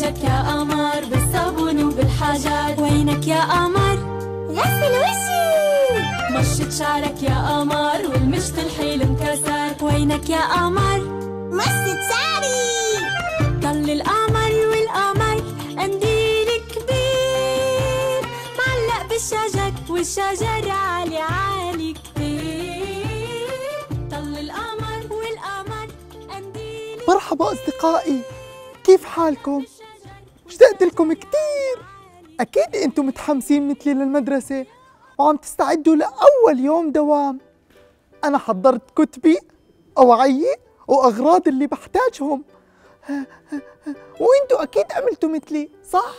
شعرك يا قمر بالصابون وبالحاجات. وينك يا قمر؟ غسل وجهي. مشط شعرك يا قمر والمشط الحيل انكسر. وينك يا قمر؟ مشط شعري. ضل القمر والقمر قنديل كبير معلق بالشجر والشجر عالي عالي كتير. ضل القمر والقمر قنديل. مرحبا أصدقائي، كيف حالكم؟ اشتقت لكم كتير. أكيد أنتم متحمسين مثلي للمدرسة وعم تستعدوا لأول يوم دوام. أنا حضرت كتبي، أوعيي وأغراض اللي بحتاجهم. وأنتم أكيد عملتوا مثلي، صح؟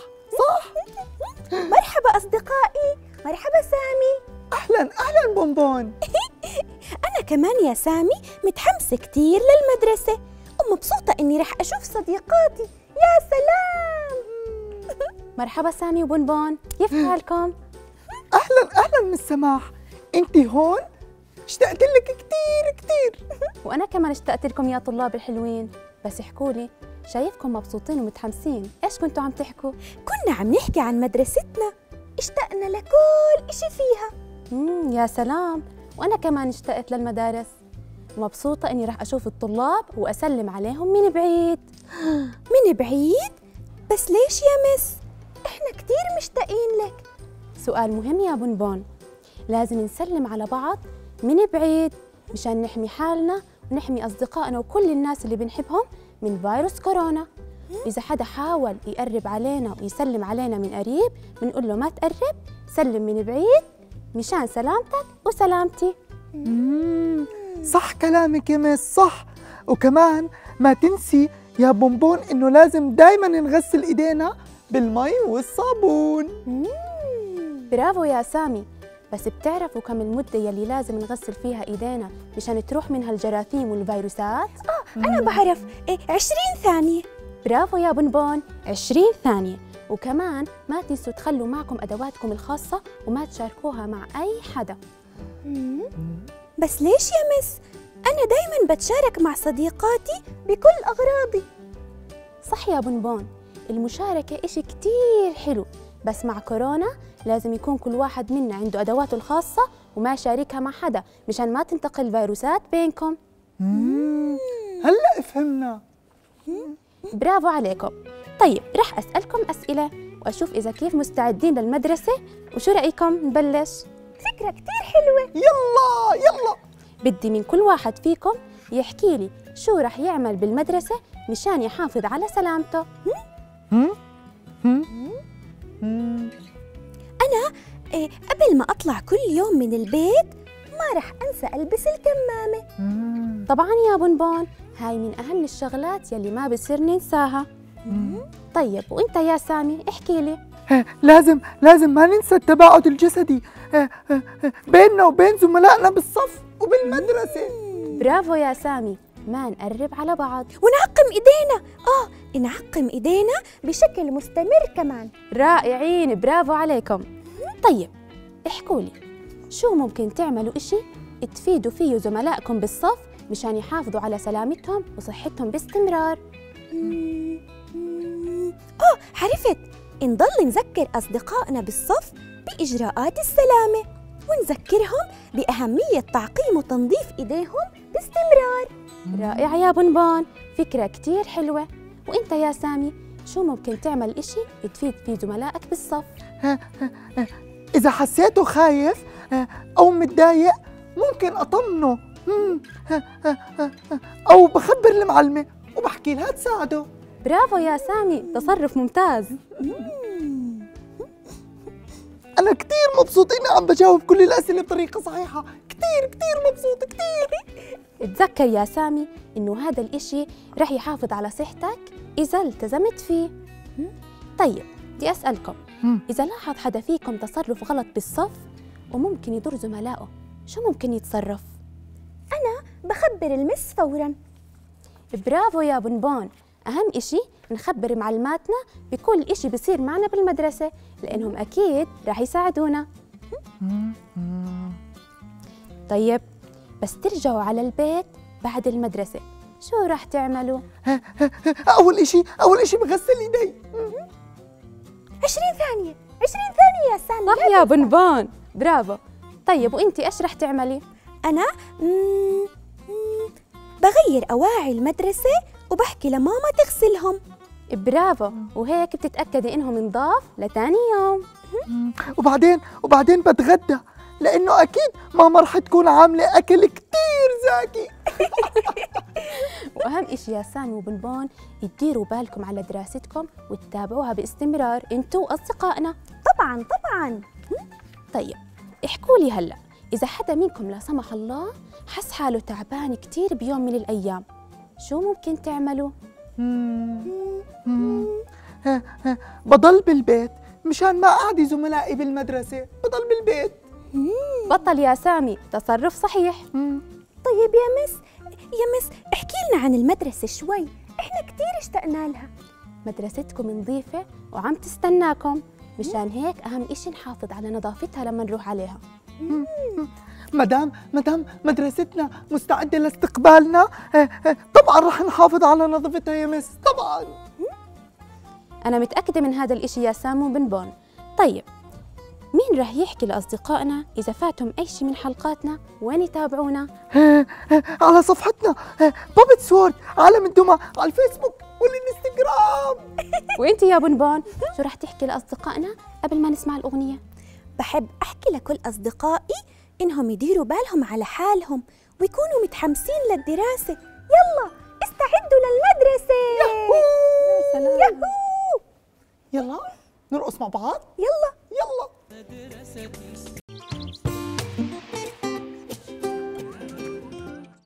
مرحبا أصدقائي، مرحبا سامي. أهلاً بونبون. أنا كمان يا سامي متحمسة كتير للمدرسة ومبسوطة إني رح أشوف صديقاتي. يا سلام. مرحبا سامي وبونبون، كيف حالكم؟ أهلاً من سماح، أنت هون؟ اشتقت لك كتير. وأنا كمان اشتقت لكم يا طلاب الحلوين. بس احكوا لي، شايفكم مبسوطين ومتحمسين، إيش كنتوا عم تحكوا؟ كنا عم نحكي عن مدرستنا، اشتقنا لكل إشي فيها. يا سلام، وأنا كمان اشتقت للمدارس. مبسوطة إني رح أشوف الطلاب وأسلم عليهم من بعيد. من بعيد؟ بس ليش يا مس؟ إحنا كتير مشتاقين لك. سؤال مهم يا بونبون، لازم نسلم على بعض من بعيد مشان نحمي حالنا ونحمي أصدقائنا وكل الناس اللي بنحبهم من فيروس كورونا. إذا حدا حاول يقرب علينا ويسلم علينا من قريب بنقول له ما تقرب، سلم من بعيد مشان سلامتك وسلامتي. صح كلامك يا مس، صح. وكمان ما تنسي يا بونبون إنه لازم دايماً نغسل إيدينا بالمي والصابون. برافو يا سامي. بس بتعرفوا كم المدة يلي لازم نغسل فيها إيدينا مشان تروح منها الجراثيم والفيروسات؟ أنا بعرف، 20 ثانية. برافو يا بونبون، 20 ثانية. وكمان ما تنسوا تخلوا معكم أدواتكم الخاصة وما تشاركوها مع أي حدا. بس ليش يا مس؟ أنا دايماً بتشارك مع صديقاتي بكل أغراضي. صح يا بونبون، المشاركة إشي كتير حلو، بس مع كورونا لازم يكون كل واحد منا عنده أدواته الخاصة وما يشاركها مع حدا مشان ما تنتقل فيروسات بينكم. هلأ فهمنا. برافو عليكم. طيب رح أسألكم أسئلة وأشوف إذا كيف مستعدين للمدرسة، وشو رأيكم نبلش؟ فكرة كتير حلوة. يلا. بدي من كل واحد فيكم يحكي لي شو رح يعمل بالمدرسة مشان يحافظ على سلامته. أنا قبل ما أطلع كل يوم من البيت ما رح أنسى ألبس الكمامة. طبعاً يا بونبون، هاي من أهم الشغلات يلي ما بصير ننساها. طيب وإنت يا سامي احكي لي. لازم ما ننسى التباعد الجسدي بيننا وبين زملائنا بالصف وبالمدرسة. برافو يا سامي، ما نقرب على بعض. ونعقم إيدينا، نعقم إيدينا بشكل مستمر كمان. رائعين، برافو عليكم. طيب احكوا لي، شو ممكن تعملوا إشي تفيدوا فيه زملائكم بالصف مشان يحافظوا على سلامتهم وصحتهم باستمرار؟ عرفت، نضل نذكر أصدقائنا بالصف بإجراءات السلامة ونذكرهم بأهمية تعقيم وتنظيف إيديهم باستمرار. رائع يا بونبون، فكرة كتير حلوة. وإنت يا سامي شو ممكن تعمل إشي تفيد فيه زملائك بالصف؟ إذا حسيته خايف أو متضايق ممكن أطمنه، أو بخبر المعلمة وبحكي لها تساعده. برافو يا سامي، تصرف ممتاز. أنا كتير مبسوط إني عم بجاوب كل الأسئلة بطريقة صحيحة، كتير مبسوط كتير. تذكر يا سامي إنه هذا الإشي رح يحافظ على صحتك إذا التزمت فيه. طيب بدي أسألكم، إذا لاحظ حدا فيكم تصرف غلط بالصف وممكن يضر زملائه، شو ممكن يتصرف؟ أنا بخبر المس فوراً. برافو يا بونبون، أهم إشي نخبر معلماتنا بكل إشي بصير معنا بالمدرسة لأنهم أكيد رح يساعدونا. طيب بس ترجعوا على البيت بعد المدرسة شو راح تعملوا؟ أول إشي بغسل إيدي. 20 ثانية 20 ثانية يا سامي. صح يا بنبون، برافو. طيب وانتي ايش راح تعملي؟ أنا بغير أواعي المدرسة وبحكي لماما تغسلهم. برافو، وهيك بتتأكدي انهم نضاف لتاني يوم. وبعدين بتغدى، لأنه أكيد ماما رح تكون عاملة أكل كتير زاكي. واهم اشي يا سامي وبنبون، تديروا بالكم على دراستكم وتتابعوها باستمرار انتوا واصدقائنا. طبعا طبعا. طيب احكوا لي هلا، اذا حدا منكم لا سمح الله حس حاله تعبان كتير بيوم من الايام، شو ممكن تعملوا؟ بضل بالبيت مشان ما أعدي زملائي بالمدرسة، بضل بالبيت. بطل يا سامي، تصرف صحيح. طيب يا مس احكي لنا عن المدرسة شوي، احنا كتير اشتقنا لها. مدرستكم نظيفة وعم تستناكم، مشان هيك أهم إشي نحافظ على نظافتها لما نروح عليها. مدام مدرستنا مستعدة لاستقبالنا، طبعا رح نحافظ على نظافتها يا مس، طبعا. أنا متأكدة من هذا الإشي يا سامو بنبون. طيب مين رح يحكي لأصدقائنا إذا فاتهم أي شي من حلقاتنا؟ وين يتابعونا؟ على صفحتنا بابت سورد عالم الدمى على الفيسبوك والإنستغرام. وإنتي يا بنبون شو رح تحكي لأصدقائنا قبل ما نسمع الأغنية؟ بحب أحكي لكل أصدقائي إنهم يديروا بالهم على حالهم ويكونوا متحمسين للدراسة. يلا استعدوا للمدرسة. سلام. يلا نرقص مع بعض. يلا يلا.